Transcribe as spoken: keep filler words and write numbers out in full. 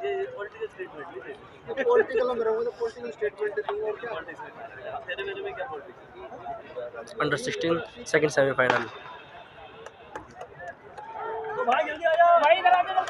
Political statement political में रहूंगा तो पॉलिटिकल स्टेटमेंट दूंगा और क्या तेरे मेरे में क्या politics under sixteen second semifinal. भाई जल्दी आ जाओ भाई।